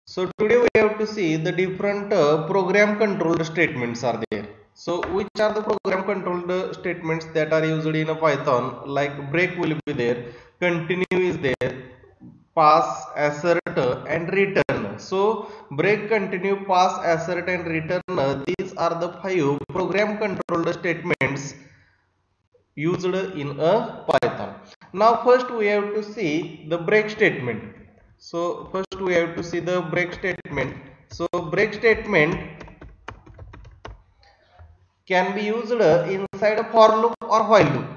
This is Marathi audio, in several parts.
So today we have to see the different program controlled statements are there. So which are the program controlled statements that are used in a Python? Like break will be there, continue is there, pass, assert and return. So break, continue, pass, assert and return, these are the 5 program controlled statements used in a Python. Now first we have to see the break statement. So first we have to see the break statement. So break statement can be used inside a for loop or while loop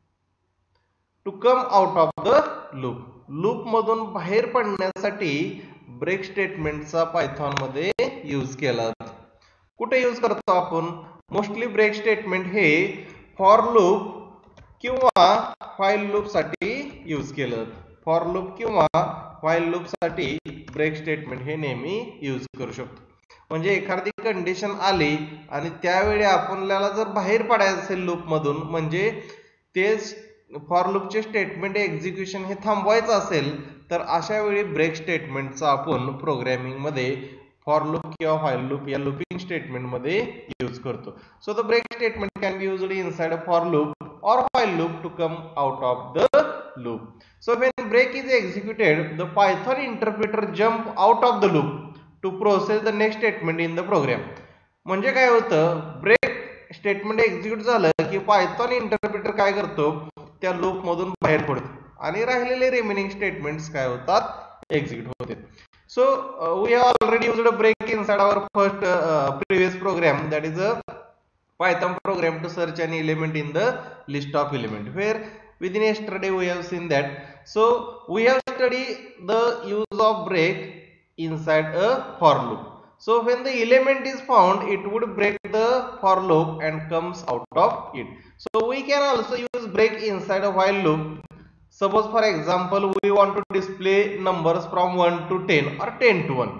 to come out of the loop. Loop मधून बाहेर पडण्यासाठी ब्रेक स्टेटमेंटचा पायथॉन मध्ये यूज केला जातो. कुठे यूज करतो आपण? मोस्टली ब्रेक स्टेटमेंट हे फॉर लूप किंवा व्हाईल लूप साठी यूज केलं जातं. फॉर लूप किंवा व्हाईल लूप साठी ब्रेक स्टेटमेंट हे नेहमी यूज करू शकतो. म्हणजे एखादी कंडिशन आली आणि त्यावेळी आपल्याला जर बाहेर पडायचं असेल लूप मधून, म्हणजे ते फॉर लूपचे स्टेटमेंट एक्झिक्युशन हे थांबवायचं असेल, तर अशा वेळी ब्रेक स्टेटमेंटचा आपण प्रोग्रामिंग मध्ये फॉर लूप किंवा व्हाईल लूप या लूपिंग स्टेटमेंट मध्ये यूज करतो. So the break statement can be used inside a for loop or while loop to come out of the loop. So when break is executed, the Python interpreter jump out of the loop to process the next statement in the program. म्हणजे काय होतं, ब्रेक स्टेटमेंट एक्झिक्यूट झालं की पायथॉन इंटरप्रिटर काय करतो, त्या लूप मधून बाहेर पडतो आणि राहिलेले रिमेनिंग स्टेटमेंट्स काय होतात, एक्झिक्यूट होते. So we have already used a break inside our first previous program, that is a Python program to search an element in the list of element, where within yesterday we have seen that. So we have studied the use of break inside a for loop. So when the element is found, it would break the for loop and comes out of it. So we can also use break inside a while loop. Suppose for example we want to display numbers from 1 to 10 or 10 to 1.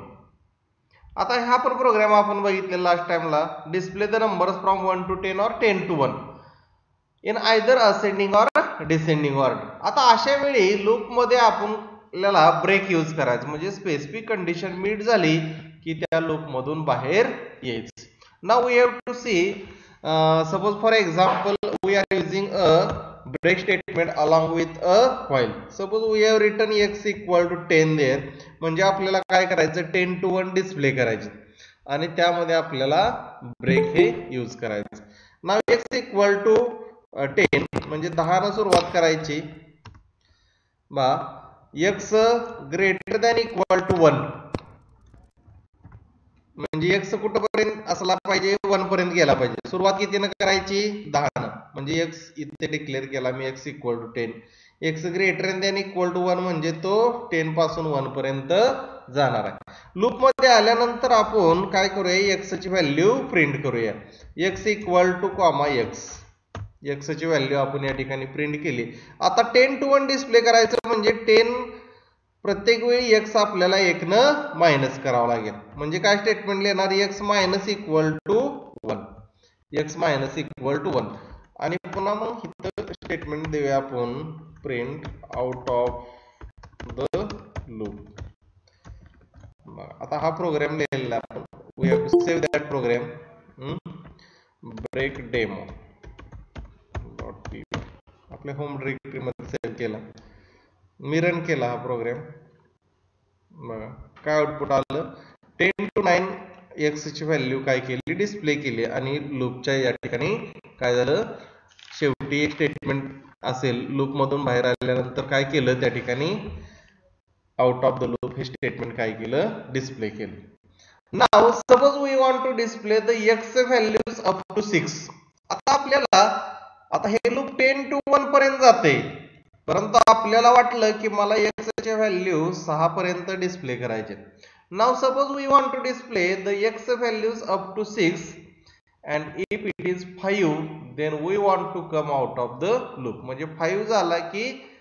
आता हा पण प्रोग्राम आपण बघितलेला लास्ट टाइमला, display the numbers from 1 to 10 or 10 to 1 in either ascending or descending order. आता अशा वेळी लूप मध्ये आपल्याला ब्रेक यूज करायचं, म्हणजे स्पेसिफिक कंडिशन मीट झाली की त्या लूप मधून बाहेर यायचं. Now we have to see, suppose for example we are using a break statement along with a while. Suppose we have written x equal to 10 there, म्हणजे आपल्याला काय करायचं, 10 to 1 डिस्प्ले करायचे आणि त्यामध्ये आपल्याला ब्रेक हे यूज करायचं. नाव x equal to 10 म्हणजे 10 ने सुरुवात करायची बा, x greater than equal to 1, म्हणजे x कुठपर्यंत असला पाहिजे, 1 पर्यंत गेला पाहिजे. सुरुवात कितीने करायची, 10 ने, म्हणजे x इथे डिक्लेअर केला मी x equal to 10. x greater than equal to 1 म्हणजे तो 10 पासून 1 पर्यंत जाणार आहे. लूप मध्ये आल्यानंतर आपण काय करूया, x ची व्हॅल्यू प्रिंट करूया. x equal to comma x ची व्हॅल्यू आपण या ठिकाणी प्रिंट केली. आता 10 to 1 डिस्प्ले करायचं, म्हणजे 10 प्रत्येक वेळी x आपल्याला 1 न मायनस करावं लागेल. म्हणजे काय स्टेटमेंट लिहिणार, x minus equal to 1, x minus equal to 1. आणि पुन्हा मग इथं स्टेटमेंट देऊया आपण, print out of the loop. आता हा प्रोग्राम लिहिलेला आपण, we have to save that program, break demo dot P, आपल्या होम डिरेक्टरी मध्ये सेव्ह केला. मी रन केला हा प्रोग्राम. बघा काय आउटपुट आलं, 10 to 9 x ची व्हॅल्यू काय केली, डिस्प्ले केली. आणि लूपच्या या ठिकाणी काय झालं, शेवटी एक स्टेटमेंट असेल, लूप मधून बाहेर आल्यानंतर काय केलं, त्या ठिकाणी आउट ऑफ द लूप हे स्टेटमेंट काय केलं, डिस्प्ले केलं. Now suppose we want to display the x values up to 6. आता आपल्याला, आता हे लूप 10 to 1 पर्यंत जाते, परंतु आपल्याला वाटलं की मला x चे व्हॅल्यू 6 पर्यंत डिस्प्ले करायचे. Now suppose we want to display the x values up to 6 and if it is 5 then we want to come out of the loop. म्हणजे 5 झाला की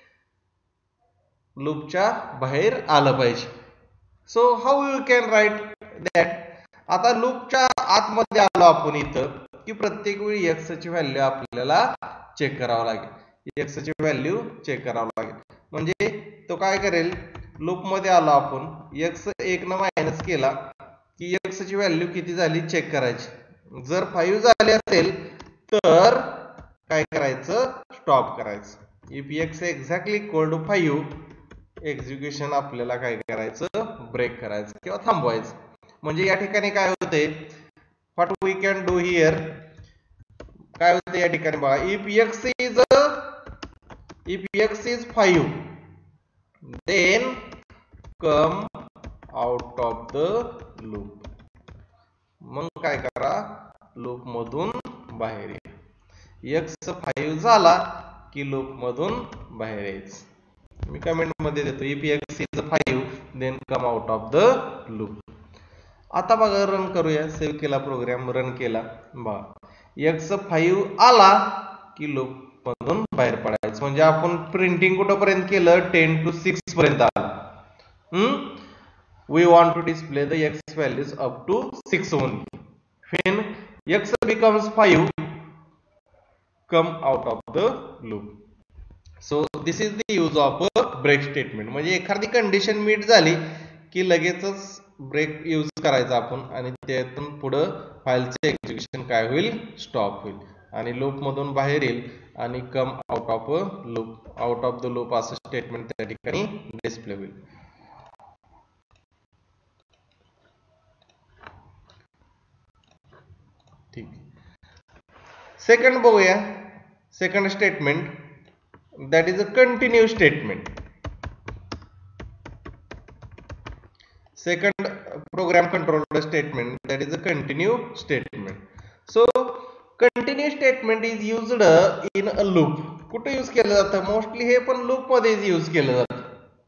लूपच्या बाहेर आलं पाहिजे. So how you can write that. आता लूपच्या आतमध्ये आलो आपण इथं की प्रत्येक वेळी x ची व्हॅल्यू आपल्याला चेक करावं लागेल, x ची व्हॅल्यू चेक करावं लागेल. म्हणजे तो काय करेल, लूप मध्ये आलो आपण, x 1 न मायनस केला की x ची व्हॅल्यू किती झाली चेक करायची. जर 5 झाली असेल तर काय करायचं, स्टॉप करायचं. If x exactly equal to 5, execution आपल्याला काय करायचं, ब्रेक करायचं किंवा थांबवायचं. म्हणजे या ठिकाणी काय होते, what we can do here, काय होते या ठिकाणी बघा, if x is 5 then come out of the loop. मग काय करा, लूप मधून बाहेर या. x 5 झाला की लूप मधून बाहेर यायचं. मी कमेंट मध्ये देतो, if x is 5 then come out of the loop. आता बघा रन करूया. सेव्ह केला प्रोग्राम, रन केला. बघा x 5 आला की लूप मधून बाहेर पडायचं. म्हणजे आपण प्रिंटिंग कुठपर्यंत केलं, 10 to 6 पर्यंत आलं. We want to display the x values up to 6 only. When x becomes 5, come out of the loop. So this is the use of a break statement. म्हणजे एखादी कंडिशन मीट झाली की लगेचच ब्रेक यूज करायचा आपण आणि त्यातून पुढे फाईलचे एक्झिक्युशन काय होईल, स्टॉप होईल आणि लूप मधून बाहेर येईल आणि come out of a loop, out of the loop असं स्टेटमेंट त्या ठिकाणी डिस्प्ले होईल. ठीक. सेकंड बघूया. Second statement, that is a continue statement. Second program controller statement, that is a continue statement. So continue statement is used in a loop. कुठे यूज केलं जातं, मोस्टली हे पण लूप मध्ये यूज केलं जातं.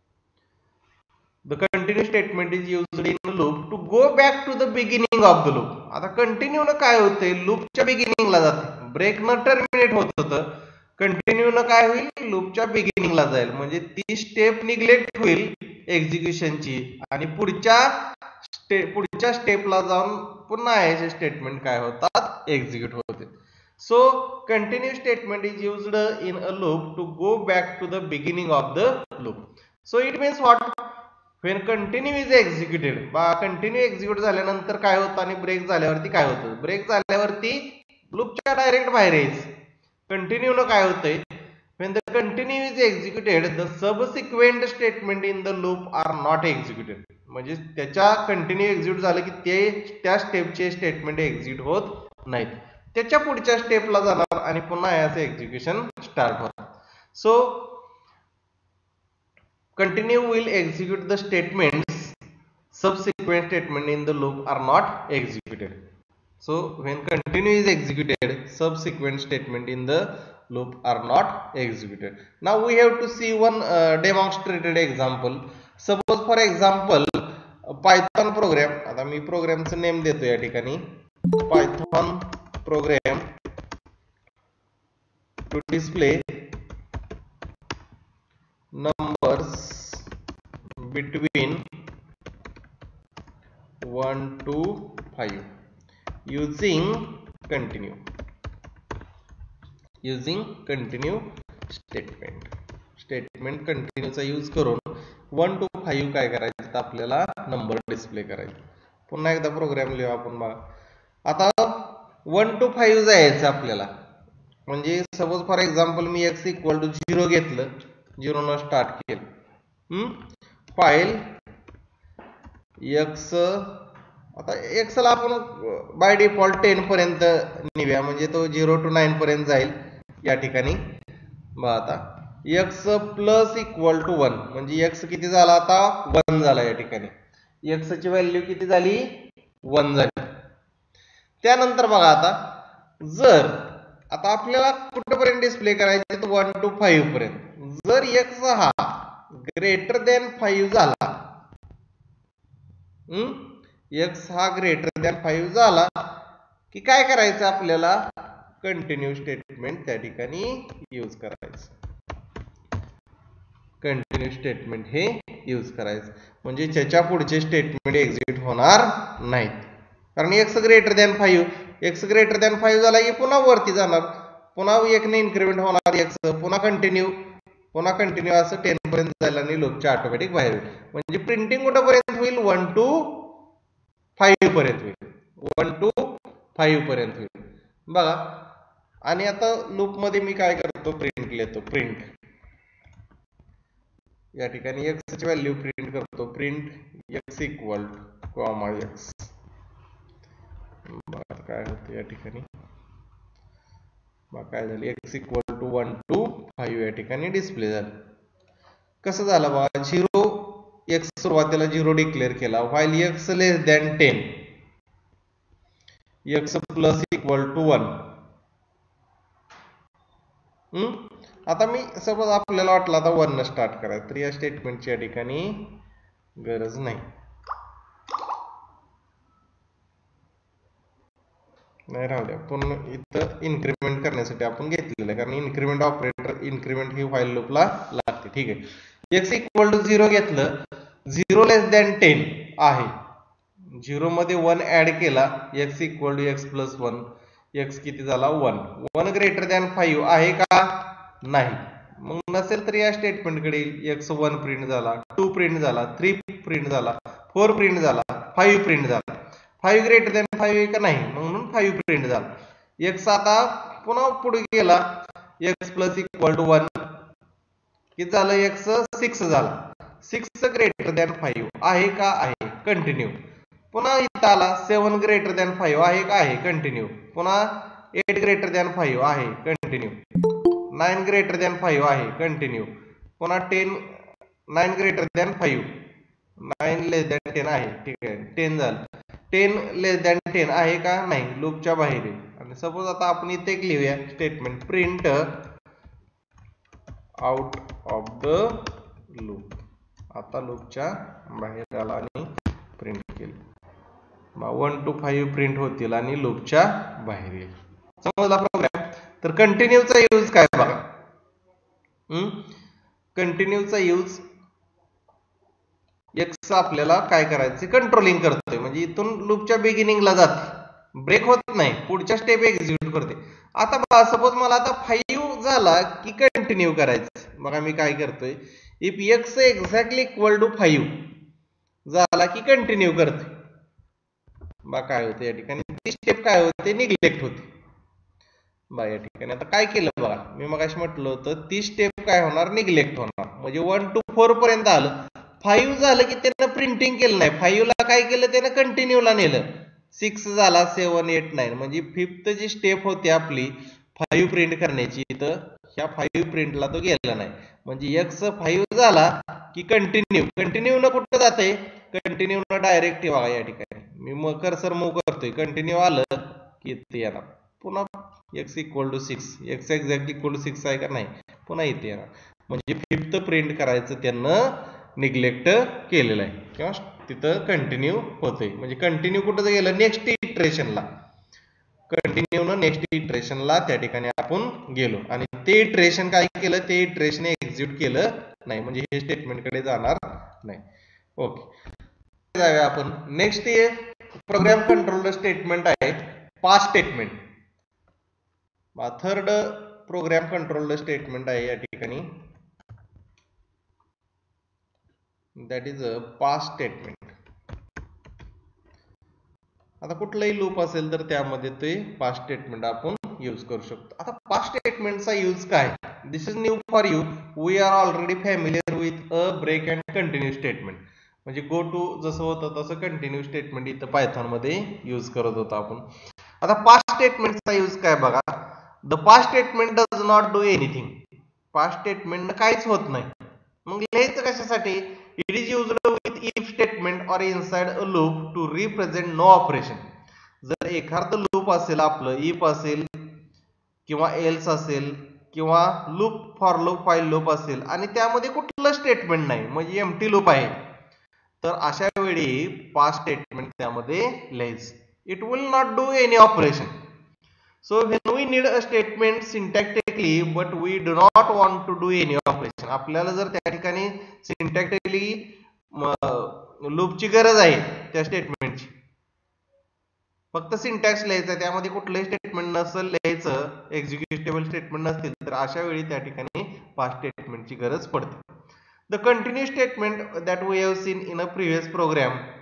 The continue statement is used in a loop to go back to the beginning of the loop. आता कंटिन्यू न काय होते, लूपच्या बिगिनिंगला जाते. ब्रेक न टर्मिनेट होत होतं, कंटिन्यू न काय होईल, लूपच्या बिगिनिंगला जाईल. म्हणजे ती स्टेप निग्लेक्ट होईल एक्झिक्युशनची आणि पुढच्या स्टेपला जाऊन पुन्हा याचे स्टेटमेंट काय होतात, एक्झिक्यूट होते. So continue statement is used in a loop to go back to the beginning of the loop. So it means what, when continue is executed, continue execute झाल्यानंतर काय होतं आणि ब्रेक झाल्यावरती काय होतं, ब्रेक झाल्यावरती लूपच्या डायरेक्ट बाहेर यायचं. कंटिन्यू न काय होतंय, when the continue is executed the subsequent statement in the loop are not executed. म्हणजे त्याच्या कंटिन्यू एक्झिक्यूट झालं की ते त्या स्टेपचे स्टेटमेंट एक्झिक्यूट होत नाहीत, त्याच्या पुढच्या स्टेपला जाणार आणि पुन्हा याचे एक्झिक्युशन स्टार्ट होणार. So continue will execute the statements, subsequent statement in the loop are not executed. So when continue is executed, subsequent statement in the loop are not executed. Now we have to see one demonstrated example. Suppose for example Python program, आता मी प्रोग्रामचं नेम देतो या ठिकाणी, Python program to display numbers between 1 to 5 using continue statement कंटिन्यूचा यूज करून 1 to 5 काय करायचं, तर आपल्याला नंबर डिस्प्ले करायचे. पुन्हा एकदा प्रोग्राम लिहू आपण. बघा आता 1 to 5 जायचं आपल्याला. म्हणजे सपोज फॉर एक्झाम्पल मी x इक्वल टू 0 घेतलं, 0 न स्टार्ट केलं. फाईल x, आता x ला आपण बाय डिफॉल्ट 10 पर्यंत निघूया, म्हणजे तो 0 to 9 पर्यंत जाईल या ठिकाणी. बघा आता x प्लस इक्वल टू 1, म्हणजे x किती झाला, आता 1 झाला या ठिकाणी. x ची व्हॅल्यू किती झाली, 1 झाली. त्यानंतर बघा आता जर आता आपल्याला कुठपर्यंत डिस्प्ले करायचे, तर 1 to 5 पर्यंत. जर x हा ग्रेटर दॅन 5 झाला, x हा ग्रेटर दॅन 5 झाला की काय करायचं, आपल्याला कंटिन्यू स्टेटमेंट त्या ठिकाणी यूज करायचं. कंटिन्यू स्टेटमेंट हे यूज करायचं, म्हणजे त्याच्या पुढचे स्टेटमेंट एक्झिक्यूट होणार नाहीत. कारण x greater than 5, x greater than 5 झाला की पुन्हा वरती जाणार, पुन्हा 1 ने इन्क्रीमेंट होणार x, पुन्हा कंटिन्यू असं 10 पर्यंत जायला आणि लूपच्या ऑटोमॅटिक बाहेर होईल. म्हणजे प्रिंटिंग कुठपर्यंत होईल, 1 to 5 पर्यंत होईल, 1 to 5 पर्यंत होईल बघा. आणि आता लूप मध्ये मी काय करतो, प्रिंट लिहितो. प्रिंट या ठिकाणी x ची व्हॅल्यू प्रिंट करतो. Print x equal comma x. बघा काय होतं या ठिकाणी, काय झालं, x इक्वल टू 1 to 5 या ठिकाणी डिस्प्ले झालं. कसं झालं बघा, 0 x सुरुवातीला 0 डिक्लेअर केला, while x less than 10, x plus equal to 1. आता मी सपोज आपल्याला वाटलं आता 1 न स्टार्ट करायचं, तर या स्टेटमेंटची या ठिकाणी गरज नाही. राहू द्या, पण इथं इन्क्रीमेंट करण्यासाठी आपण घेतलेलं आहे, कारण इन्क्रीमेंट ऑपरेटर, इन्क्रीमेंट ही व्हाईल लूपला लागते. ठीक आहे, x इक्वल टू 0 घेतलं, 0 लेस दॅन 10 आहे, 0 मध्ये 1 ऍड केला, x equal to x plus 1, x किती झाला 1. 1 ग्रेटर दॅन 5 आहे का, नाही. मग नसेल तर या स्टेटमेंट कडे x 1 प्रिंट झाला, 2 प्रिंट झाला, 3 प्रिंट झाला, 4 प्रिंट झाला, 5 प्रिंट झाला. 5 ग्रेटर दॅन 5 आहे का, नाही, म्हणून 5 प्रिंट झाला. x आता पुन्हा पुढे गेला, x प्लस इक्वल टू 1 किती झालं, x 6 झाला. 6 ग्रेटर दॅन 5 आहे का, आहे, कंटिन्यू. पुन्हा इथं आला, 7 ग्रेटर दॅन 5 आहे का, आहे, कंटिन्यू. पुन्हा 8 ग्रेटर दॅन 5 आहे, कंटिन्यू. 9 ग्रेटर दॅन 5 आहे, कंटिन्यू. पुन्हा 9 ग्रेटर दॅन 5, 9 लेस दॅन 10 आहे, ठीक आहे, 10 झालं. 10 लेस दॅन 10 आहे का, नाही, लूपच्या बाहेर आहे. आणि सपोज आता आपण इथे एक लिहूया statement, print out of the loop. आता लूपच्या बाहेर आला आणि प्रिंट केलं, 1 to 5 प्रिंट होतील आणि लूपच्या बाहेर येईल. समजला प्रोग्राम. तर कंटिन्यूचा यूज काय बघा, कंटिन्यूचा यूज x आपल्याला काय करायचं, कंट्रोलिंग करतोय, म्हणजे इथून लूपच्या बिगिनिंगला जाते, ब्रेक होत नाही, पुढच्या स्टेप एक्झिक्यूट करते. आता सपोज मला आता 5 झाला की कंटिन्यू करायचं, बघा मी काय करतोय, if x exactly equal to 5 झाला की कंटिन्यू करतोय. बघा काय होते या ठिकाणी, ती स्टेप काय होते, निग्लेक्ट होते. बघा या ठिकाणी आता काय केलं बघा, मी मगाशी म्हटलं होतं, ती स्टेप काय होणार, निग्लेक्ट होणार. म्हणजे 1 to 4 पर्यंत आलं, 5 झालं की त्यानं प्रिंटिंग केलं नाही, 5 ला काय केलं, त्यानं कंटिन्यूला नेलं. 6 झाला, 7, 8, 9, म्हणजे 5th जी स्टेप होती आपली 5 प्रिंट करण्याची, तर ह्या 5 प्रिंटला तो गेला नाही. म्हणजे x 5 झाला की कंटिन्यू, कंटिन्यू न कुठं जाते, कंटिन्यू न डायरेक्ट बघा या ठिकाणी मी कर्सर मूव्ह करतोय, कंटिन्यू आलं की इथे येणार. पुन्हा x equal to 6, x exact equal to 6 आहे का, नाही, पुन्हा इथे येणार. म्हणजे 5th प्रिंट करायचं त्यांना निग्लेक्ट केलेलं आहे, किंवा तिथं कंटिन्यू होते. म्हणजे कंटिन्यू कुठं गेलं, नेक्स्ट इटरेशनला, कंटिन्यू न नेक्स्ट इटरेशनला त्या ठिकाणी आपण गेलो, आणि ते इटरेशन काय केलं, ते इटरेशन एक्झिक्यूट केलं नाही, म्हणजे हे स्टेटमेंट कडे जाणार नाही. ओके, जाऊया आपण नेक्स्ट. प्रोग्राम कंट्रोल स्टेटमेंट आहे pass statement. Third program control statement आहे या ठिकाणी, that is a pass statement. आता कुठलाही लूप असेल तर त्यामध्ये ते पास स्टेटमेंट आपण यूज करू शकतो. आता पास स्टेटमेंटचा यूज काय, this is new for you, we are already familiar with a break and continue statement. म्हणजे गो टू जसं होतं तसं कंटिन्यू स्टेटमेंट इथं पायथॉन मध्ये यूज करत होतो आपण. आता पास स्टेटमेंटचा यूज काय बघा, the pass statement does not do anything. Pass statement काहीच होत नाही. मग लिहायचं कशासाठी, it is used with if statement or inside a loop to represent no operation. जर एखादं लूप असेल आपलं, इफ असेल किंवा एल्स असेल किंवा loop for loop while loop असेल आणि त्यामध्ये कुठलं स्टेटमेंट नाही, म्हणजे एम्प्टी लूप आहे, तर अशा वेळी पास स्टेटमेंट त्यामध्ये लिहायचं. It will not do any operation. So when we need a statement syntactically but we do not want to do any operation, आपल्याला जर त्या ठिकाणी syntactically लूपची गरज आहे त्या स्टेटमेंटची, फक्त सिंटॅक्स लिहायचं, त्यामध्ये कुठलंही स्टेटमेंट नसेल लिहायचं, एक्झिक्युटेबल स्टेटमेंट नसतील, तर अशा वेळी त्या ठिकाणी पास स्टेटमेंटची गरज पडते. The continue statement that we have seen in a previous program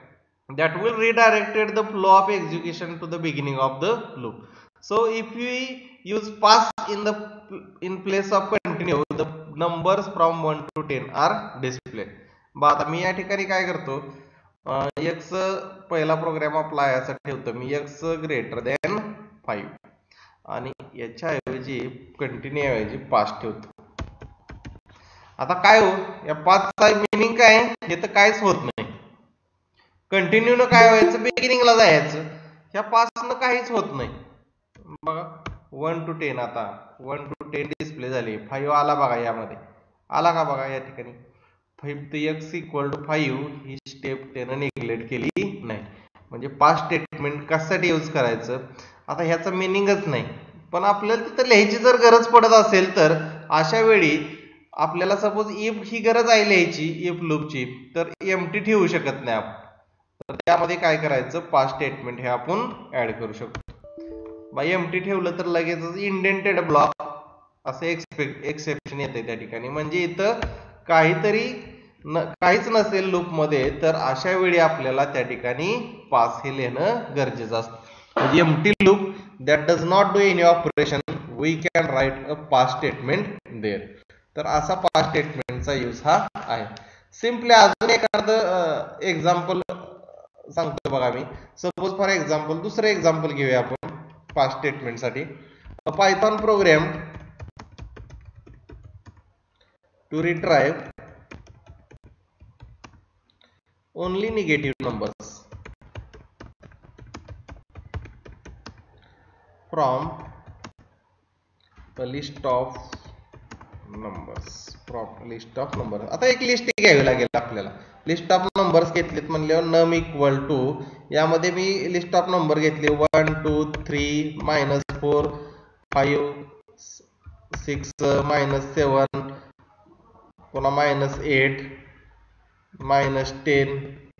that will redirected the flow of execution to the beginning of the loop. So if we use pass in place of continue, the numbers from 1 to 10 are displayed. आता मी या ठिकाणी काय करतो, x पहिला प्रोग्राम अप्लाय असा ठेवतो मी, x ग्रेटर दॅन 5 आणि याच्या ऐवजी कंटिन्यू ऐवजी पास ठेवतो. आता काय हो, या पासचा मीनिंग काय, हे तर काहीच होत नाही. कंटिन्यू न काय व्हायचं, बिगिनिंगला जायचं. ह्या पासनं काहीच होत नाही. बघा 1 to 10, आता 1 to 10 डिस्प्ले झाली. 5 आला बघा, यामध्ये आला का बघा या ठिकाणी. 5 x इक्वल टू 5 ही स्टेप त्यानं निग्लेक्ट केली नाही. म्हणजे पास स्टेटमेंट कशासाठी यूज करायचं, आता ह्याचा मिनिंगच नाही. पण आपल्याला तिथं लिहायची जर गरज पडत असेल तर अशा वेळी आपल्याला सपोज इफ ही गरज आहे लिहायची, इफ लूपची, तर एम्प्टी ठेवू शकत नाही आपण. तर त्यामध्ये काय करायचं, पास स्टेटमेंट हे आपण ऍड करू शकतो. बाय एम्प्टी ठेवलं तर लगेचच इंडेंटेड ब्लॉक असं एक्सेप्शन येते त्या ठिकाणी. म्हणजे इथं काहीच नसेल लूप मध्ये, तर अशा वेळी आपल्याला त्या ठिकाणी पास हे लिहिणं गरजेचं असतं. म्हणजे empty loop that does not do any operation, we can write a pass statement there. तर असा पास स्टेटमेंटचा यूज हा आहे. सिम्पली अजून एखादं एक्झाम्पल सांगतो बघा मी. सपोज फॉर एक्झाम्पल दुसरं एक्झाम्पल घेऊया आपण पास स्टेटमेंट साठी. Python program to retrieve only negative numbers from a list of numbers. आता एक लिस्ट घ्यावी लागेल आपल्याला. लिस्ट ऑफ नंबर्स घेतलेत म्हणल्यावर नम इक्वल टू, यामध्ये मी लिस्ट ऑफ नंबर घेतले 1 2 3 -4 5 6 -7 पुन्हा -8 -10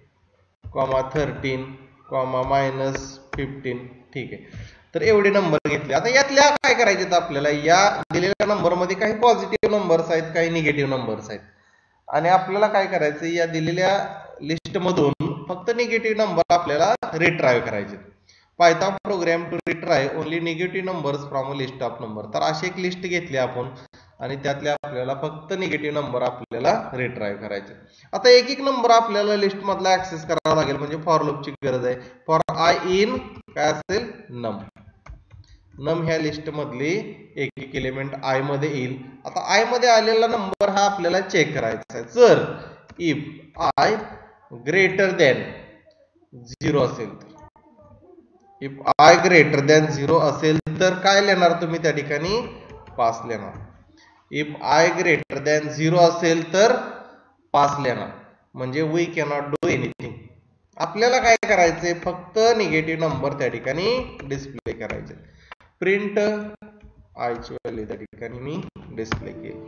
13 -15. ठीक आहे, तर एवढे नंबर घेतले. आता यातल्या काय करायचे आपल्याला, या दिलेल्या नंबर मध्ये काही पॉझिटिव्ह नंबर्स आहेत, काही निगेटिव्ह नंबर्स आहेत. आणि आपल्याला काय करायचं, या दिलेल्या लिस्ट मधून फक्त निगेटिव्ह नंबर आपल्याला रिट्राय करायचे. Python program to retrieve only negative numbers from a list of number. तर अशी एक लिस्ट घेतली आपण आणि त्यातल्या आपल्याला फक्त निगेटिव्ह नंबर आपल्याला रिट्राय करायचे. आता एक एक नंबर आपल्याला लिस्ट मधला ऍक्सेस करावा लागेल, म्हणजे फॉर लूपची गरज आहे. फॉर आय इन काय असेल, नम ह्या लिस्ट मधली एक एक एलिमेंट आय मध्ये येईल. आता आय मध्ये आलेला नंबर हा आपल्याला चेक करायचा आहे. जर इफ आय ग्रेटर दॅन 0 असेल तर, इफ आय ग्रेटर दॅन 0 असेल तर काय लिहिणार तुम्ही त्या ठिकाणी, पास लिहिणार. इफ आय ग्रेटर दॅन 0 असेल तर पास लिहिणार. म्हणजे वी कॅनॉट डू एनिथिंग. आपल्याला काय करायचंय, फक्त निगेटिव्ह नंबर त्या ठिकाणी डिस्प्ले करायचे. प्रिंट आय ची व्हॅल्यू त्या ठिकाणी मी डिस्प्ले केली.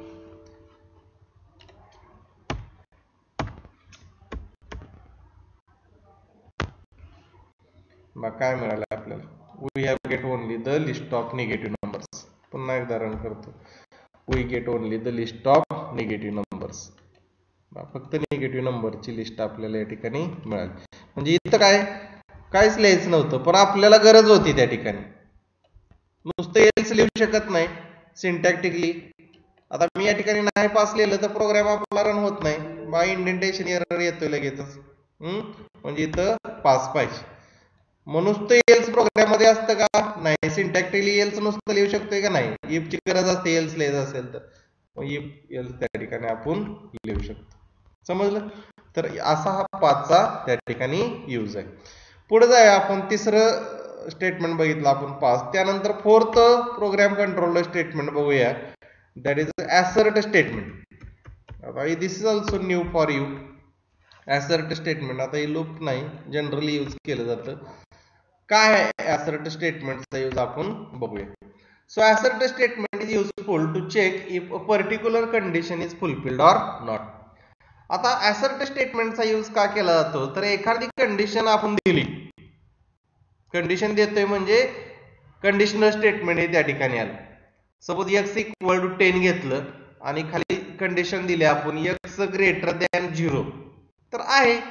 मग काय मिळालं आपल्याला, we have get only the list of negative numbers. पुन्हा एकदा रन करतो. We get only the list of negative numbers. फक्त निगेटिव्ह नंबरची लिस्ट आपल्याला या ठिकाणी मिळाली. म्हणजे इथं काहीच लिहायचं नव्हतं, पण आपल्याला गरज होती त्या ठिकाणी. नुसतं एल्स लिहू शकत नाही सिंटॅक्टिकली. आता मी या ठिकाणी नाही पास लिहिलं तर प्रोग्राम आपला रन होत नाही, बाय इंडेंटेशन एरर येतोय लगेचच. म्हणजे इथं पास पाहिजे. म्हणून नुसतं एल्स प्रोग्राम मध्ये असतं का, नाही. सिंटॅक्टिकली एल्स नुसतं लिहू शकतोय का, नाही. इफ ची गरज असते एल्स लिहायचं असेल तर इफ एल्स त्या ठिकाणी आपण लिहू शकतो. समजलं. तर असा हा पाचचा त्या ठिकाणी यूज आहे. पुढे जाऊया आपण. तिसरं स्टेटमेंट बघितलं आपण पास. त्यानंतर फोर्थ प्रोग्राम कंट्रोलर स्टेटमेंट बघूया, दॅट इज assert स्टेटमेंट. आता this is also new for you. assert statement आता हे लूप नाही, जनरली यूज केलं जातं. काय आहे assert स्टेटमेंटचा यूज आपण बघूया. So assert statement is useful to check if a particular condition is fulfilled or not. आता assert स्टेटमेंटचा यूज का केला जातो, तर एखादी कंडिशन आपण दिली, कंडिशन देतोय म्हणजे कंडिशनल स्टेटमेंट हे त्या ठिकाणी आलं. सपोज x इक्वल टू 10 घेतलं आणि खाली कंडिशन दिली आपण x ग्रेटर दॅन 0, तर आहे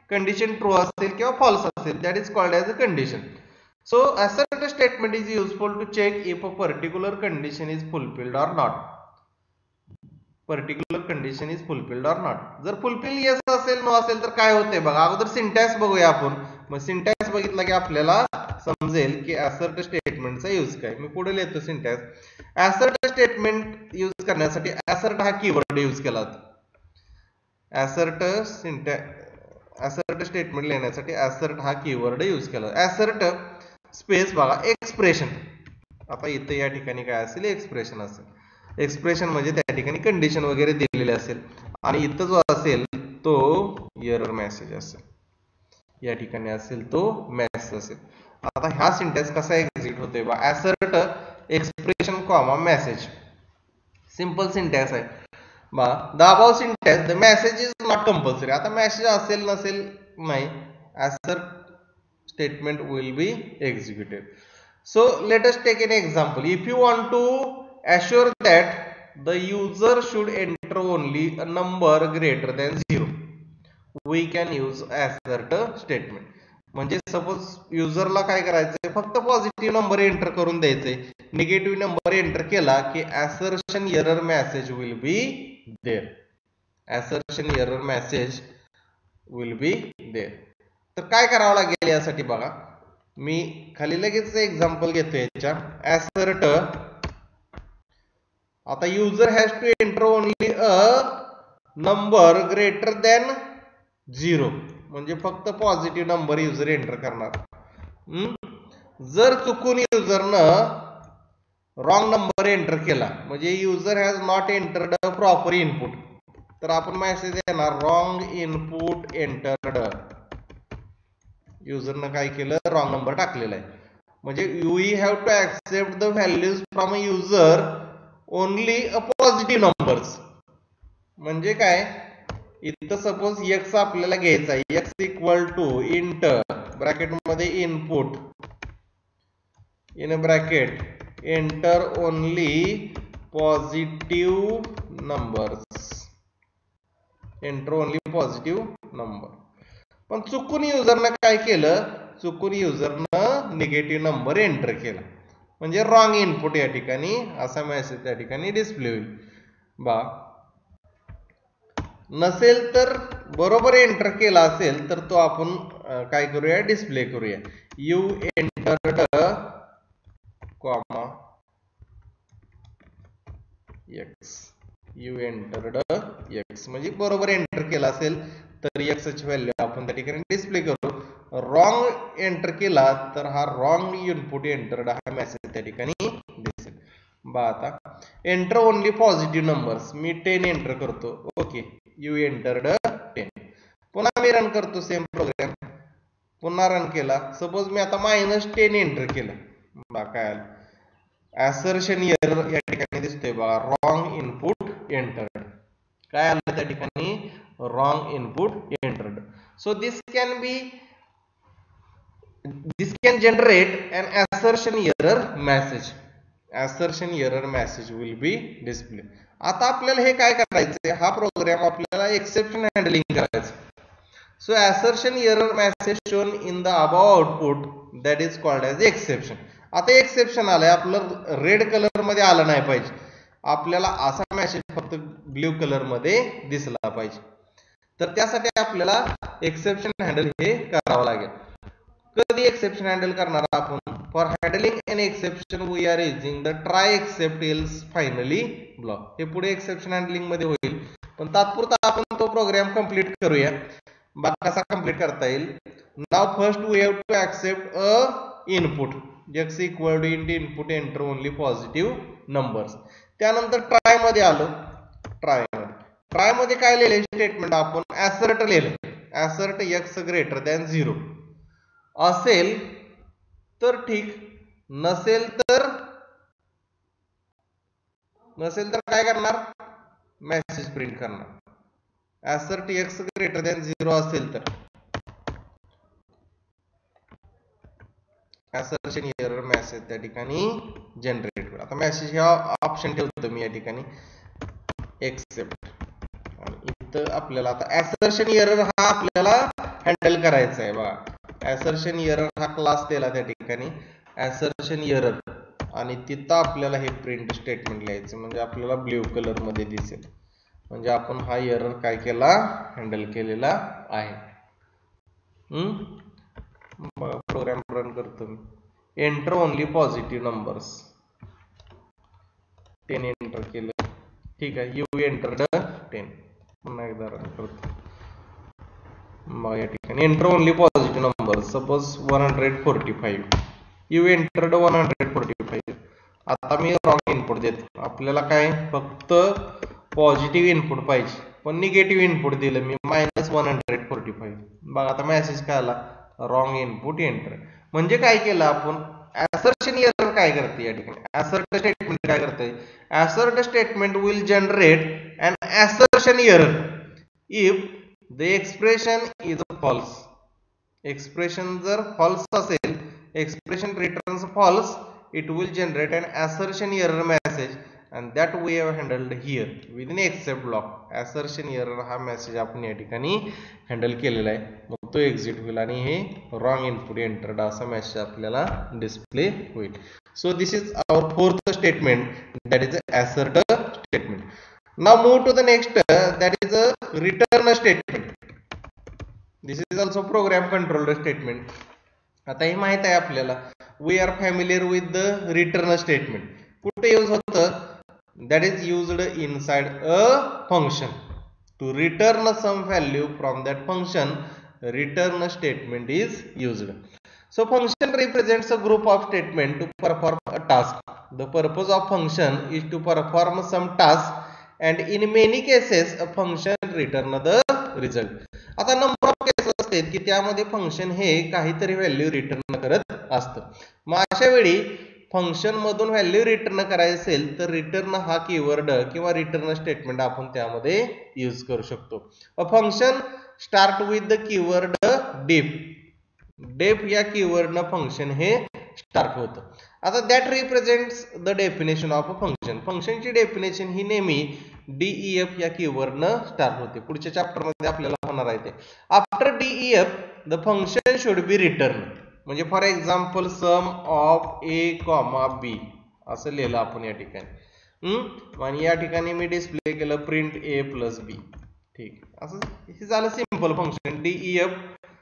कंडिशन ट्रू असेल किंवा फॉल्स असेल, that is called as a condition. So assert statement is useful to check if a particular condition is fulfilled or not. Particular condition is fulfilled or not. जर fulfill yes असेल नो असेल तर काय होते बघा. अगोदर सिंटॅक्स बघूया आपण. मग सिंटॅक्स बघितला की आपल्याला समजेल की assert स्टेटमेंटचा यूज काय. मी पुढे लिहितो सिंटॅक्स. assert स्टेटमेंट यूज करण्यासाठी assert हा कीवर्ड यूज केला जातो. assert स्टेटमेंट लिहिण्यासाठी assert हा कीवर्ड यूज केला. assert स्पेस बघा एक्सप्रेशन. आता इथे या ठिकाणी काय असेल, एक्सप्रेशन असेल. एक्सप्रेशन म्हणजे त्या ठिकाणी कंडिशन वगैरे दिलेली असेल आणि इथं जो असेल तो एरर मेसेज असेल. या ठिकाणी असेल तो मेसेज असेल. आता हा सिंटॅक्स कसा एक्झिक्यूट होतोय बा. assert expression comma message. Simple syntax आहे बा. The above syntax the message is not compulsory. आता मेसेज असेल नसेल नाही. assert statement will be executed. So let us take an example. If you want to assure that the user should enter only a number greater than 0, we can use assert statement. म्हणजे सपोज युजरला काय करायचंय, फक्त पॉझिटिव्ह नंबर एंटर करून द्यायचे. निगेटिव्ह नंबर एंटर केला की assertion error message will be there. assertion error message will be there. तर काय करावं लागेल यासाठी बघा. मी खाली लगेच एक्झाम्पल घेतोय याच्या. assert आता user has to enter only a number greater than 0. म्हणजे फक्त पॉझिटिव्ह नंबर युजर एंटर करणार. जर चुकून युजरनं रॉंग नंबर एंटर केला म्हणजे user has not entered a proper input, तर आपण मेसेज येणार रॉंग इनपुट एंटर्ड. युजरनं काय केलं, रॉंग नंबर टाकलेला आहे. म्हणजे we have to accept the values from a user only a positive numbers. म्हणजे काय, इथं सपोज एक्स आपल्याला घ्यायचा आहे. X equal to int bracket मध्ये input in bracket enter only positive numbers. Enter only positive number. पण चुकून युजरनं काय केलं, चुकून युजरनं निगेटिव्ह नंबर एंटर केला म्हणजे रॉंग इनपुट या ठिकाणी असा मेसेज त्या ठिकाणी डिस्प्ले होईल बा. नसेल तर बरोबर एंटर केला असेल तर तो आपण काय करूया, डिस्प्ले करूया. You entered comma x. You entered x म्हणजे बरोबर एंटर केला असेल तर एक्सची व्हॅल्यू आपण त्या ठिकाणी डिस्प्ले करू. रॉंग एंटर केला तर हा रॉंग इनपुट एंटर्ड हा मेसेज त्या ठिकाणी दिसेल बा. आता एंटर ओनली पॉझिटिव्ह नंबर्स. मी 10 एंटर करतो. Okay, you entered 10. पुन्हा मी रन करतो सेम प्रोग्राम. पुन्हा रन केला. सपोज मी आता -10 एंटर केलं बा. काय आलं, assertion error या ठिकाणी दिसतोय बघा, रॉंग इनपुट एंटर्ड. काय आलं त्या ठिकाणी, wrong input entered. So this can generate an assertion error message. assertion error message will be displayed. आता आपल्याला हे काय करायचंय, हा प्रोग्राम आपल्याला एक्सेप्शन हँडलिंग करायचं. So assertion error message shown in the above output that is called as exception. आता एक्सेप्शन आलंय, आपलं रेड कलर मध्ये आलं नाही पाहिजे. आपल्याला असा मेसेज फक्त ब्ल्यू कलर मध्ये दिसला पाहिजे. तर त्यासाठी आपल्याला एक्सेप्शन हँडल हे करावं लागेल. कधी एक्सेप्शन हँडल करणार आपण, for handling an exception we are using the try except else finally block. हे पुढे एक्सेप्शन हँडलिंग मध्ये होईल, पण तात्पुरता आपण तो प्रोग्राम कंप्लीट करूया. कसा कंप्लीट करता येईल. Now first we have to accept a input x equal to int input enter only positive numbers. त्यानंतर ट्राय मध्ये आलो. ट्राय मध्ये काय लिहिले स्टेटमेंट, आपण assert लिहिलं. assert x ग्रेटर दॅन 0 असेल तर ठीक, नसेल तर काय करणार, मेसेज प्रिंट करणार. assert x ग्रेटर दॅन 0 असेल तर assertion error message त्या ठिकाणी जनरेट. आता मेसेज हा ऑप्शन ठेवतो मी या ठिकाणी एक्सेप्ट. आणि इथं आपल्याला आता assertion error हा आपल्याला हँडल करायचं आहे बघा. असर्शन एरर हा क्लास दिला त्या ठिकाणी, असर्शन एरर, आणि तिथं आपल्याला हे प्रिंट स्टेटमेंट लिहायचं, म्हणजे आपल्याला ब्ल्यू कलर मध्ये दिसेल, म्हणजे आपण हा एरर काय केला, हँडल केलेला आहे. प्रोग्राम रन करतो मी. Enter only positive numbers, 10 enter केलं, ठीक आहे. You entered 10. पुन्हा एकदा रन करतो. मग या ठिकाणी enter only positive number, suppose 145, you entered 145. आता मी रॉंग इनपुट देतो. आपल्याला काय फक्त पॉझिटिव्ह इनपुट पाहिजे, पण निगेटिव्ह इनपुट दिलं मी, -145. बघा आता मेसेज काय आला, रॉंग इनपुट एंटर. म्हणजे काय केलं आपण, असर्शन एरर काय करते या ठिकाणी, असर्ट स्टेटमेंट काय करते, assert statement will generate an assertion error if the expression is false. Expression जर फॉल्स असेल, expression returns false, it will generate an assertion error message and that we have handled here within except block. assertion error हा मेसेज आपण या ठिकाणी हँडल केलेला आहे. मग तो एक्झिट होईल आणि हे रॉंग इनपुट एंटर्ड असा मेसेज आपल्याला डिस्प्ले होईल. So this is our fourth statement, that is assert statement. Now move to the next, that is a return statement. This is also program controller statement. आता हे माहित आहे आपल्याला, we are familiar with the return statement. कुठे यूज होतं, that is used inside a function to return some value from that function. Return statement is used. So function represents a group of statement to perform a task. The purpose of function is to perform some task and in many cases a function return the result. आता नंबर ऑफ केसेस असतात की त्यामध्ये फंक्शन हे काहीतरी व्हॅल्यू रिटर्न करत असतं. मग अशा वेळी फंक्शन मधून व्हॅल्यू रिटर्न करायचं असेल तर रिटर्न हा कीवर्ड किंवा रिटर्न स्टेटमेंट आपण त्यामध्ये यूज करू शकतो. A function start with the keyword def. Def या कीवर्डनं फंक्शन हे स्टार्ट होतं. आता that represents the definition of a function. फंक्शनची डेफिनेशन ही नेहमी DEF या कीवर्डनं स्टार्ट होते. पुढच्या चॅप्टर मध्ये आपल्याला होणार आहे ते. After DEF the function should be return. म्हणजे for example sum of A, B असं लिहिलं आपण या ठिकाणी. आणि या ठिकाणी मी डिस्प्ले केलं प्रिंट A + B. ठीक, असं हे झालं simple function. DEF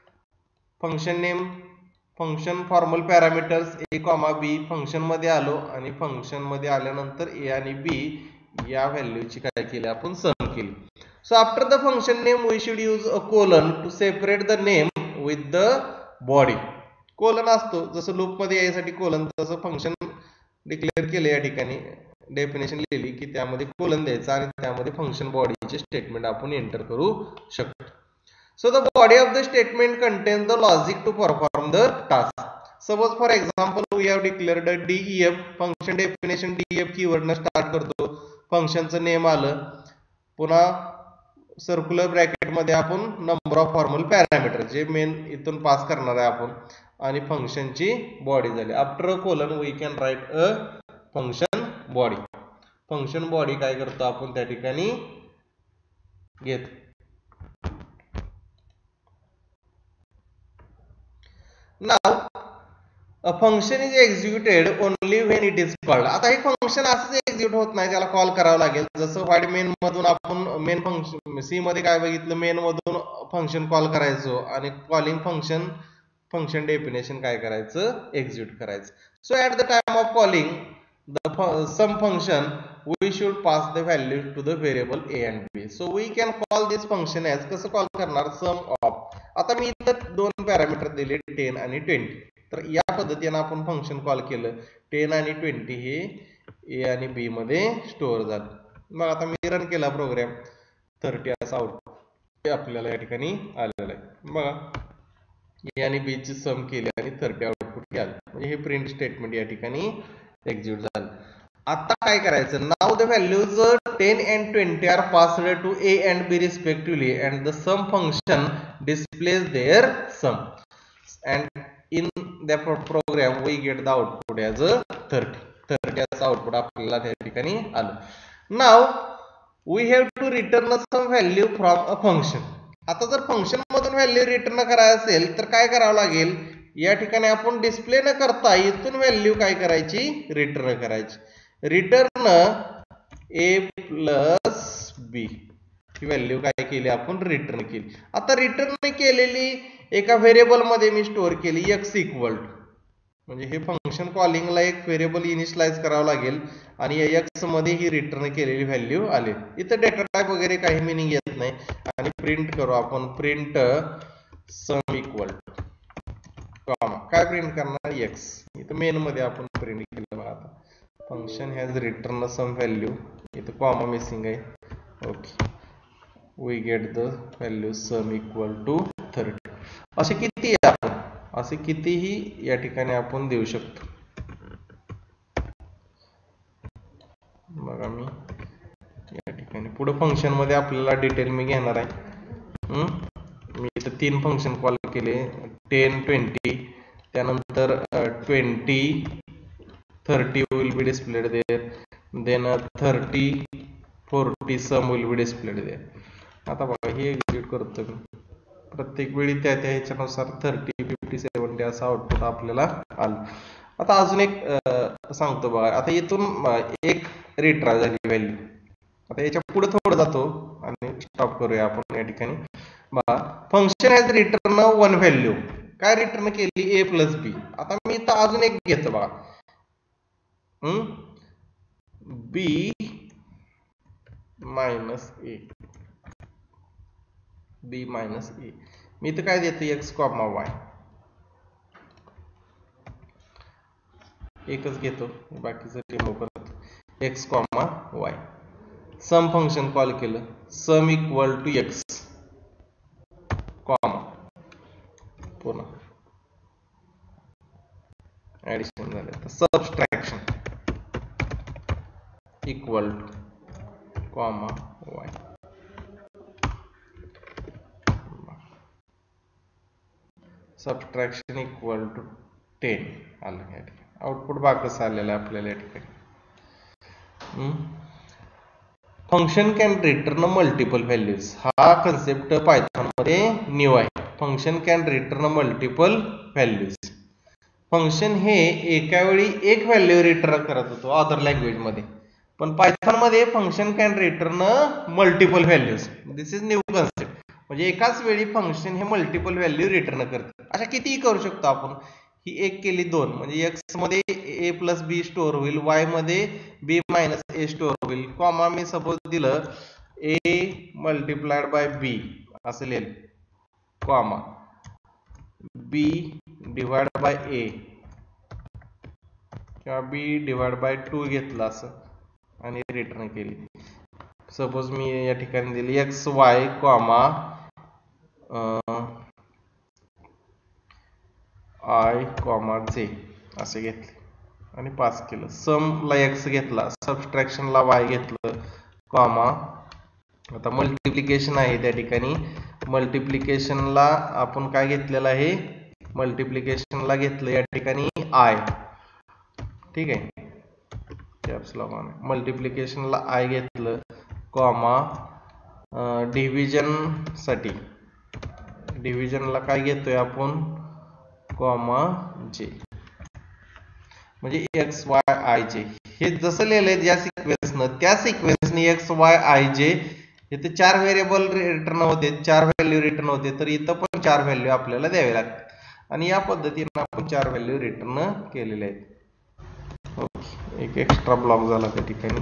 function name, function formal parameters A, B. Function मध्ये आलो आणि फंक्शन मध्ये आल्यानंतर A आणि B या व्हॅल्यूची काय केली आपण, सम केली. So after the function name we should use a colon to separate the name with the body. Colon असतो जसं लूप मध्ये यायसाठी कोलन, तसं फंक्शन डिक्लेअर केले या ठिकाणी, डेफिनेशन लिहिली की त्यामध्ये कोलन द्यायचा आणि त्यामध्ये फंक्शन बॉडीचे स्टेटमेंट आपण एंटर करू शकतो. So the body of the statement contains the logic to perform the task. Suppose for example we have declared a DEF function definition. DEF keyword न स्टार्ट करतो, फंक्शनचं नेम आलं, पुन्हा सर्क्युलर ब्रॅकेट मध्ये आपण नंबर ऑफ फॉर्मल पॅरामीटर जे मेन इथून पास करणार आहे आपण, आणि फंक्शनची बॉडी झाली. After colon we can write a function body. Function body काय करतो आपण त्या ठिकाणी घेतो. Now a function is executed only when it is called. आता हे फंक्शन असंच एक्झिक्यूट होत नाही, त्याला कॉल करावं लागेल. जसं व्हाईट मेन मधून आपण मेन फंक्शन सी मध्ये काय बघितलं, मेन मधून फंक्शन कॉल करायचो आणि कॉलिंग फंक्शन फंक्शन डेफिनेशन काय करायचं, एक्झिक्यूट करायचं. So at the time of calling the sum function we should pass the value to the variable a and b. So we can call this function as, कसं कॉल करणार, sum of. आता मी इथं दोन पॅरामीटर दिले 10 आणि 20. तर या पद्धतीने आपण फंक्शन कॉल केलं, 10 आणि 20 हे a आणि b मध्ये स्टोअर झालं. मग आता मी रन केला प्रोग्राम, 30 असं आउटपुट आपल्याला या ठिकाणी आलेलं आहे. बघा a आणि b ची सम केली आणि 30 आउटपुट आलं. म्हणजे हे प्रिंट स्टेटमेंट या ठिकाणी एक्झिक्यूट झालं. आता काय करायचं, now the values 10 and 20 are passed to a and b respectively and the sum function displays their sum and in the program we get the output as 30 as output आपल्याला त्या ठिकाणी आलं. Now we have to return some value from a function. आता जर फंक्शन मधून व्हॅल्यू रिटर्न करायची असेल तर काय करावं लागेल, या ठिकाणी आपण डिस्प्ले न करता इथून व्हॅल्यू काय करायची, रिटर्न करायची. रिटर्न a प्लस बी ही व्हॅल्यू काय केली आपण, रिटर्न केली. आता रिटर्न केलेली एका व्हेरिएबल मध्ये मी स्टोअर केली x इक्वल टू, म्हणजे हे फंक्शन कॉलिंगला एक व्हेरिएबल इनिशियलाइज करावं लागेल आणि x मध्ये ही रिटर्न केलेली व्हॅल्यू आली. इथं डेटा टाइप वगैरे काही मिनिंग येत नाही आणि प्रिंट करू आपण, print sum equal to comma, काय प्रिंट करणार, x. इथं मेन मध्ये आपण प्रिंट केलं बघा. आता function has return sum value, इथं कॉमा मिसिंग आहे. Okay, we get the value sum equal to 30. असे किती आपण, असे कितीही या ठिकाणी आपण देऊ शकतो. बघा मी या ठिकाणी पुढे फंक्शन मध्ये आपल्याला डिटेल मी घेणार आहे. मी इथं 3 फंक्शन कॉल केले, 10 20, त्यानंतर 20 30 will be displayed there, then 30 40 sum will be displayed there. आता बघा हे एक्झिक्यूट करतो मी, प्रत्येक वेळी त्या ह्याच्यानुसार 30 50 70 असं आउटपुट आपल्याला आलं. आता अजून एक सांगतो बघा. आता इथून एक रिट्राय झाली व्हॅल्यू. आता याच्या पुढे थोडं जातो आणि स्टॉप करूया आपण या ठिकाणी. बघा फंक्शन हॅज रिटर्न 1 व्हॅल्यू, काय रिटर्न केली, a प्लस बी. आता मी इथं अजून एक घेतो बघा, b minus a, b minus a. मी इथं काय देतो, x कॉमा y, एकच घेतो, बाकीचं रिमूव्ह करतो, x comma y. Sum function call केलं, sum equal to x comma, पुन्हा ऍडिशन झालं, तर subtraction equal to comma y. Subtraction equal to 10 आलं. या ठिकाणी आउटपुट भाग कसं आलेलं आहे आपल्याला या ठिकाणी. Function can return multiple values, हा कन्सेप्ट पायथॉन मध्ये न्यू आहे. Function can return multiple values. Function हे एका वेळी एक व्हॅल्यू रिटर्न करत होतो अदर लँग्वेज मध्ये, पण पायथॉन मध्ये function can return multiple values. This is new concept. म्हणजे एकाच वेळी फंक्शन हे मल्टिपल व्हॅल्यू रिटर्न करते. अशा कितीही करू शकतो आपण. ही एक केली 2, म्हणजे x मध्ये a प्लस बी स्टोअर होईल, y मध्ये b मायनस a स्टोअर होईल, कॉमा मी सपोज दिलं a मल्टिप्लाइड बाय b असं लिहिलं, comma b divide by a किंवा b डिवाइड बाय 2 घेतलं असं आणि रिटर्न केली. सपोज मी या ठिकाणी दिली x y comma i comma जे असे घेतले आणि पास केलं. समला एक्स घेतला, सबस्ट्रॅक्शनला वाय घेतलं, कॉमा आता मल्टिप्लिकेशन आहे त्या ठिकाणी. मल्टिप्लिकेशनला आपण काय घेतलेलं आहे, मल्टिप्लिकेशनला घेतलं या ठिकाणी आय, ठीक आहे. मल्टिप्लिकेशनला आय घेतलं, कॉमा डिव्हिजन साठी डिव्हिजनला काय घेतोय आपण, कॉमा जे, म्हणजे एक्स वाय आय जे. हे जसं लिहिलंय ज्या सिक्वेन्सनं, त्या सिक्वेन्सने एक्स वाय आय जे. इथे 4 व्हेरिएबल रिटर्न होते, 4 व्हॅल्यू रिटर्न होते, तर इथं पण 4 व्हॅल्यू आपल्याला द्यावे लागतात आणि या पद्धतीने आपण 4 व्हॅल्यू रिटर्न केलेले आहेत. ओके, एक एक्स्ट्रा ब्लॉक झाला त्या ठिकाणी.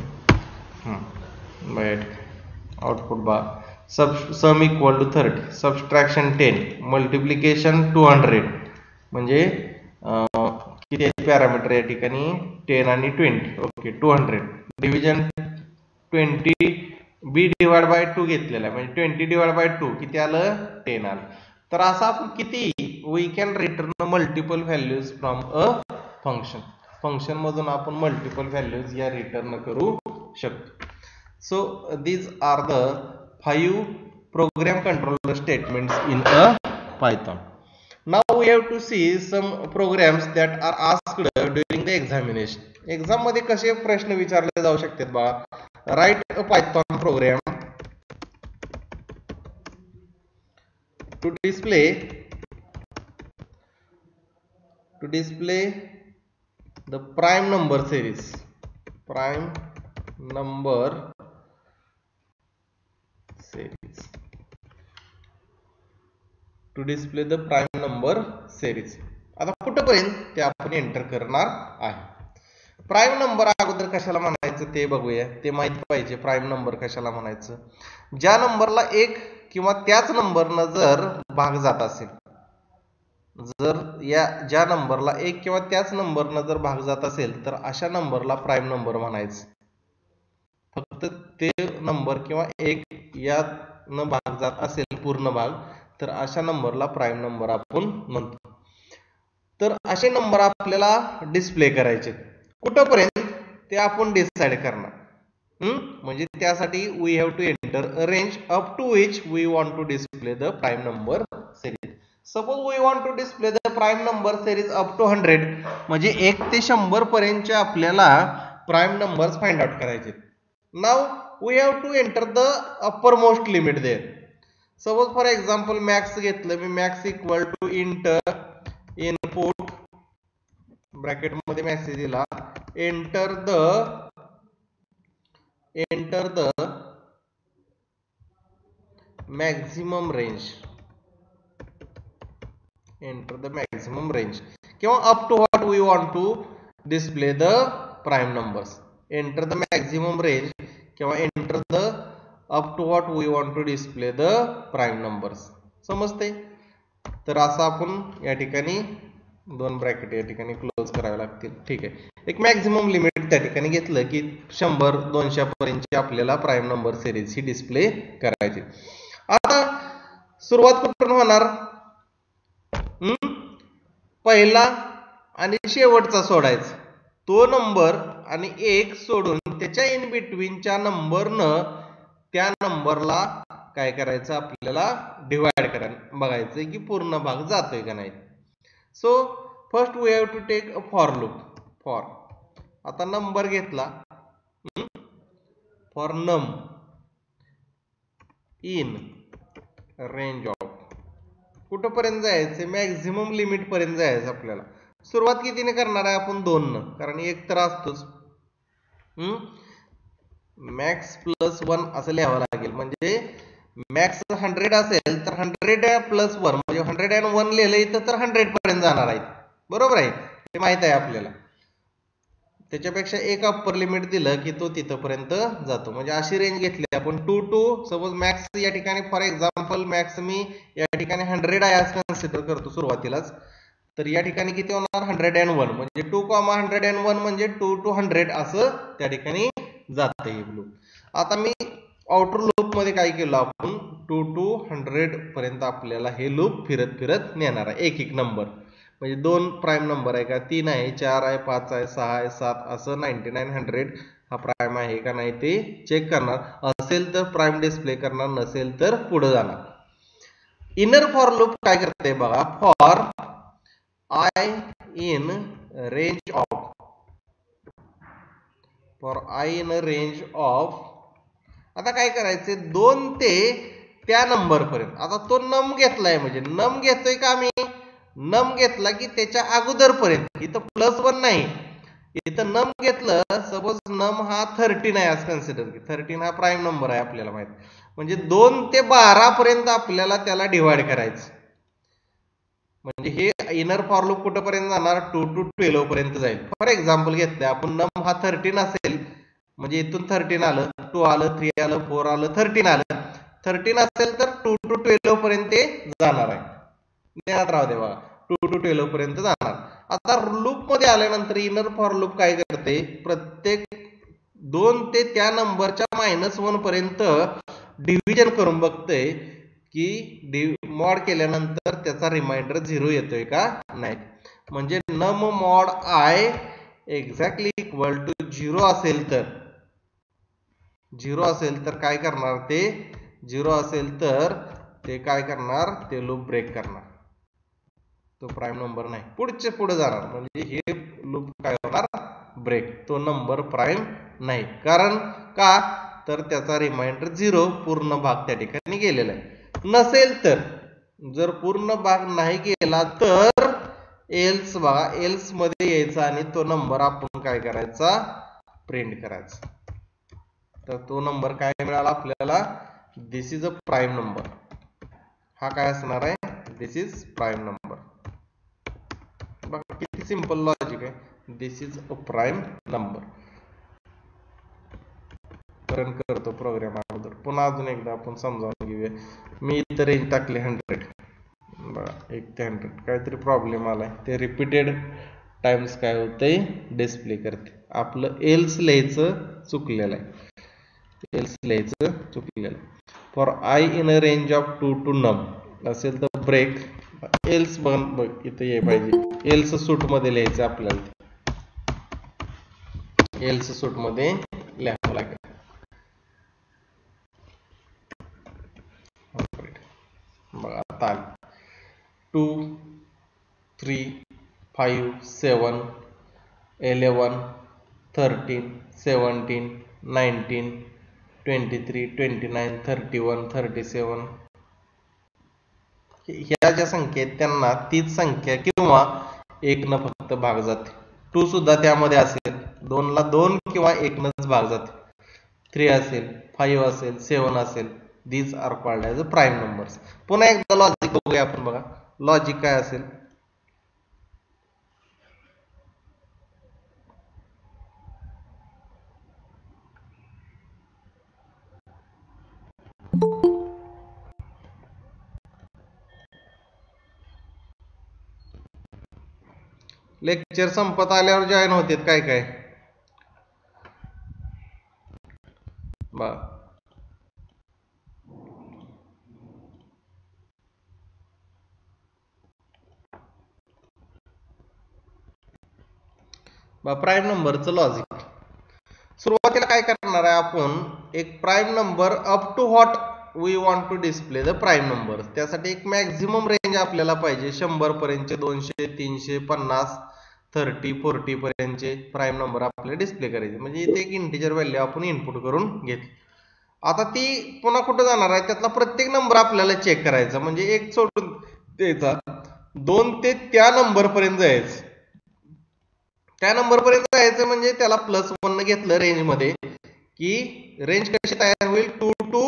आउटपुट बा sum equal to 30, subtraction 10, multiplication 200, म्हणजे किती पॅरामीटर या ठिकाणी 10 आणि 20. Okay, 200. Division 20 b divide by 2 घेतलेला आहे, म्हणजे 20 डिवाइड बाय 2 किती आलं, 10 आलं. तर असं आपण किती, we can return multiple values from a function. Function मधून आपण मल्टिपल व्हॅल्यूज या रिटर्न करू शकतो. So these are the 5 program controller statements in a Python. Now we have to see some programs that are asked during the examination. Exam मध्ये कसे प्रश्न विचारले जाऊ शकतात बघा. Write a Python program to display the prime number series, to display the prime number series. आता कुठपर्यंत ते आपण एंटर करणार आहे. प्राइम नंबर अगोदर कशाला म्हणायचं ते बघूया, ते माहित पाहिजे. प्राइम नंबर कशाला म्हणायचं? ज्या नंबरला एक किंवा त्याच नंबरनं जर भाग जात असेल, ज्या नंबरला एक किंवा त्याच नंबरनं जर भाग जात असेल तर अशा नंबरला प्राइम नंबर म्हणायचं. फक्त ते नंबर किंवा एक यानं भाग जात असेल पूर्ण भाग तर अशा नंबरला प्राइम नंबर आपण म्हणतो. तर असे नंबर आपल्याला डिस्प्ले करायचे. कुठपर्यंत ते आपण डिसाइड करणार. म्हणजे त्यासाठी we have to enter a range up to which we want to display the prime number series. Suppose we want to display the prime number series up to 100, म्हणजे 1 ते 100 पर्यंतचे आपल्याला प्राइम नंबर्स फाइंड आउट करायचे. Now we have to enter the upper most limit there. Suppose for example max घेतलं मी, max equal to int input bracket मध्ये मेसेज दिला, एंटर द मॅक्झिमम रेंज, किंवा up to what we want to display the prime numbers. Enter the maximum range किंवा enter the up to what we want to display the prime numbers. समजते? तर असं आपण या ठिकाणी दोन ब्रॅकेट या ठिकाणी क्लोज करावे लागतील. ठीक आहे. एक मॅक्झिमम लिमिट त्या ठिकाणी घेतलं की 100-200 पर्यंतची आपल्याला प्राइम नंबर सिरीज ही डिस्प्ले करायची. आता सुरुवात कुठून होणार? पहिला आणि शेवटचा सोडायचा. तो नंबर आणि एक सोडून त्याच्या इन बिटवीनच्या नंबरनं त्या नंबरला काय करायचं, आपल्याला डिवाइड करायला बघायचं की पूर्ण भाग जातोय का नाही. So first we have to take a for loop. For आता नंबर घेतला, for num in range of, कुठपर्यंत जायचं? मॅक्झिमम लिमिट पर्यंत जायचं आपल्याला. सुरुवात कितीने करणार आहे आपण? 2 न, कारण एक तर असतोच. मॅक्स प्लस 1 असं लिहावं लागेल. म्हणजे मॅक्स 100 असेल तर 100 प्लस 1 म्हणजे 101 लिहिलं इथं तर 100 पर्यंत जाणार आहे. बरोबर आहे, ते माहित आहे आपल्याला. त्याच्यापेक्षा एक अप्पर लिमिट दिलं की तो तिथपर्यंत जातो. म्हणजे अशी रेंज घेतली आपण 2 to सपोज मॅक्स या ठिकाणी फॉर एक्झाम्पल मॅक्स मी या ठिकाणी 100 आहे असं कन्सिडर करतो सुरुवातीलाच. तर या ठिकाणी किती होणार? 101. म्हणजे 2,101 म्हणजे 2 to 100 असं त्या ठिकाणी जातं हे लूप. आता मी आउटर लूप मध्ये काय केलं आपण? 2 to 100 पर्यंत आपल्याला हे लूप फिरत फिरत नेणार आहे. एक नंबर म्हणजे 2 प्राइम नंबर आहे का? 3 आहे, 4 आहे, 5 आहे, 6 आहे, 7 असं 99, 100 हा प्राइम आहे का नाही ते चेक करणार. असेल तर प्राइम डिस्प्ले करणार, नसेल तर पुढे जाणार. इनर फॉर लूप काय करते बघा. For i in range of, आता काय करायचे? 2 ते त्या नंबर पर्यंत. आता तो नम घेतलाय म्हणजे नम घेतोय का मी? नम घेतला की त्याच्या अगोदर पर्यंत. इथं +1 नाही, इथं नम घेतलं. सपोज नम हा 13 आहे असं कन्सिडर की 13 हा प्राइम नंबर आहे आपल्याला माहित. म्हणजे 2 ते 12 पर्यंत आपल्याला त्याला डिवाइड करायचं. म्हणजे हे इनर फॉर लूप कुठपर्यंत जाणार? 2 to 12 पर्यंत जाईल. फॉर एक्झाम्पल घेतलं आपण, नम हा 13 असेल म्हणजे इथून 13 आलं, 2 आलं, 3 आलं, 4 आलं, 13 आलं. 13 असेल तर 2 to 12 पर्यंत ते जाणार आहे. ध्यानात राहू दे बघा, 2 to 12 पर्यंत जाणार. आता लूप मध्ये आल्यानंतर इनर फॉर लूप काय करते? प्रत्येक 2 ते त्या नंबरच्या -1 पर्यंत डिव्हिजन करून बघते की मॉड केल्यानंतर त्याचा रिमाइंडर 0 येतोय का नाही. म्हणजे num mod i exactly equal to 0 असेल तर काय करणार? ते 0 असेल तर ते काय करणार? ते लूप ब्रेक करणार. तो प्राइम नंबर नाही, पुढे जाणार. म्हणजे हे लूप काय होणार? ब्रेक. तो नंबर प्राइम नाही. कारण का? तर त्याचा रिमाइंडर 0 पूर्ण भाग त्या ठिकाणी गेलेला आहे. नसेल तर जर पूर्ण भाग नाही गेला तर एल्स बघा, एल्स मध्ये यायचा आणि तो नंबर आपण काय करायचा, प्रिंट करायचा. तर तो नंबर काय मिळाला आपल्याला, this is a prime number. हा काय असणार आहे, दिस इज प्राईम नंबर. बघा किती सिंपल लॉजिक आहे, this is a prime number. Run करतो प्रोग्राम अगोदर, पुन्हा अजून एकदा आपण समजावून घेऊया. मी इथं रेंज टाकली 100. बघा 1 ते 100 काहीतरी प्रॉब्लेम आलाय, ते रिपीटेड टाइम्स काय होतंय, डिस्प्ले करते. आपलं एल्स लिहायचं चुकलेलं आहे, एल्स लिहायचं चुकलेलं. For i in a range of 2 to num असेल तर ब्रेक. एल्स बघ इथं ये पाहिजे, एल्स सूट मध्ये लिहायचं आपल्याला, एल्स सूट मध्ये लिहावं लागेल. बघा आता 2 3 5 7 11 13 17 19 23 29 31 37 ह्या ज्या संख्या आहेत त्यांना तीच संख्या किंवा 1 न फक्त भाग जाते. 2 सुद्धा त्यामध्ये असेल, 2 ला 2 किंवा 1 नच भाग जाते. 3 असेल, 5 असेल, 7 असेल, these are called as prime numbers. पुन्हा एकदा लॉजिक बघूया आपण. बघा लॉजिक काय असेल, लेक्चर संपत आल्यावर जॉईन होतात काय काय. बघा प्राईम नंबरचं लॉजिक. सुरुवातीला काय करणार आहे आपण, एक prime number up to what we want to display the prime number. त्यासाठी एक मॅक्झिमम रेंज आपल्याला पाहिजे, 100 पर्यंतचे, 200, 300, 50, 30, 40 पर्यंतचे प्राईम नंबर आपल्याला डिस्प्ले करायचे. म्हणजे इथे एक इंटिजर व्हॅल्यू आपण इनपुट करून घेतली. आता ती पुन्हा कुठं जाणार आहे, त्यातला प्रत्येक नंबर आपल्याला चेक करायचा. म्हणजे एक सोडून द्यायचा, 2 ते त्या नंबर पर्यंत जायचं. त्या नंबर पर्यंत जायचं म्हणजे त्याला +1 घेतलं रेंज मध्ये, की रेंज कशी तयार होईल, 2 to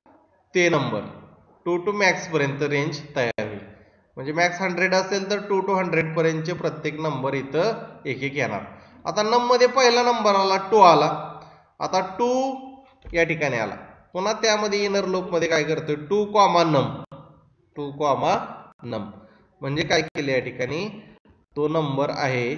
ते नंबर, 2 to मॅक्स पर्यंत रेंज तयार होईल. म्हणजे मॅक्स 100 असेल तर 2 to 100 पर्यंतचे प्रत्येक नंबर इथं एक एक येणार. आता नम मध्ये पहिला नंबर आला, 2 आला. आता 2 या ठिकाणी आला, पुन्हा त्यामध्ये इनर लूप मध्ये काय करतोय, 2, नम, 2, नम. म्हणजे काय केलं या ठिकाणी, तो नंबर आहे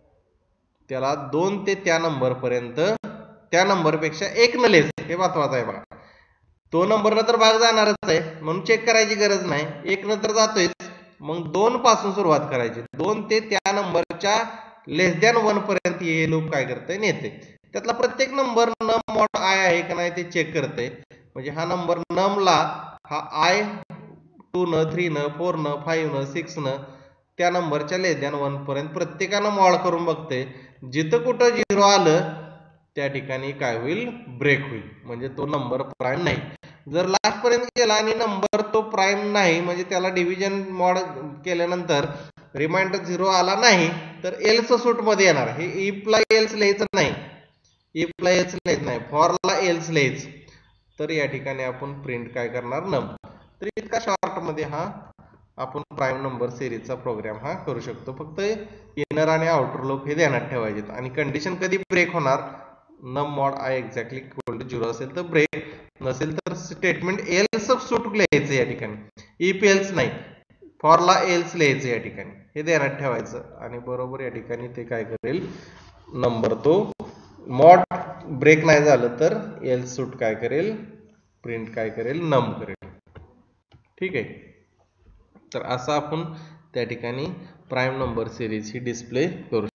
त्याला 2 ते त्या नंबर पर्यंत त्या नंबर पेक्षा 1 न लेस, हे महत्वाचं आहे बघा. तो नंबर न तर भाग जाणारच आहे म्हणून चेक करायची गरज नाही, 1 न तर जातोय. मग 2 पासून सुरुवात करायची, 2 ते त्या नंबरच्या <<1 पर्यंत हे लूप काय करतंय, नेते. त्यातला प्रत्येक नंबर नम मॉड आय आहे का नाही ते चेक करते. म्हणजे हा नंबर नमला हा आय 2 न 3 न 4 न 5 न 6 न त्या नंबरच्या <<1 पर्यंत प्रत्येकानं मॉड करून बघते. जिथं कुठं 0 आलं त्या ठिकाणी काय होईल, ब्रेक होईल. म्हणजे तो नंबर प्राईम नाही. जर लास्ट पर्यंत गेला आणि नंबर तो प्राईम नाही, म्हणजे त्याला डिव्हिजन मॉड केल्यानंतर रिमाइंडर 0 आला नाही, तर एल्स सूट मध्ये येणार. हे इफला एल्स लिहायचं नाही, इफला एल्स लिहायचं नाही, फॉरला एल्स लिहायचं. तर या ठिकाणी आपण प्रिंट काय करणार, नम. तर इतका शॉर्ट मध्ये हा आपण प्राईम नंबर सिरीजचा प्रोग्राम हा करू शकतो. फक्त इनर आणि आउटर लूप हे ध्यानात ठेवायचे. आणि कंडिशन कधी ब्रेक होणार, num mod i exactly equal to 0 असेल तर ब्रेक, नसेल तर स्टेटमेंट एल्स सूट लिहायचं या ठिकाणी, इफ एल्स नाही, फॉरला एल्स लिहायचं या ठिकाणी. हे ध्यानात ठेवायचं. आणि बरोबर या ठिकाणी ते काय करेल, नंबर तो मॉड ब्रेक नाही झालं तर एल्स सूट काय करेल, प्रिंट काय करेल, नम करेल. ठीक आहे. तर असं आपण त्या ठिकाणी प्राईम नंबर सिरीज ही डिस्प्ले करू शकतो.